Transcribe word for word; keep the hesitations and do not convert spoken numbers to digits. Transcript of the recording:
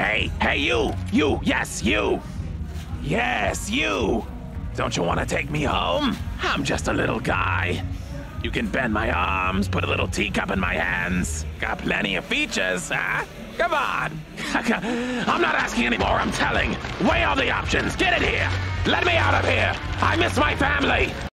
Hey, hey, you! You, yes, you! Yes, you! Don't you want to take me home? I'm just a little guy. You can bend my arms, put a little teacup in my hands. Got plenty of features, huh? Come on! I'm not asking anymore, I'm telling. Weigh all the options, get it here! Let me out of here! I miss my family!